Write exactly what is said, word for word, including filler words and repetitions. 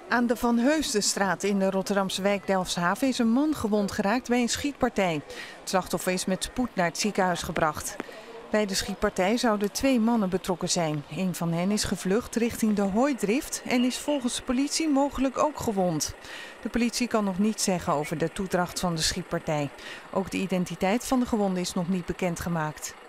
Aan de Van Heusdenstraat in de Rotterdamse wijk Delfshaven is een man gewond geraakt bij een schietpartij. Het slachtoffer is met spoed naar het ziekenhuis gebracht. Bij de schietpartij zouden twee mannen betrokken zijn. Een van hen is gevlucht richting de Hooidrift en is volgens de politie mogelijk ook gewond. De politie kan nog niets zeggen over de toedracht van de schietpartij. Ook de identiteit van de gewonde is nog niet bekendgemaakt.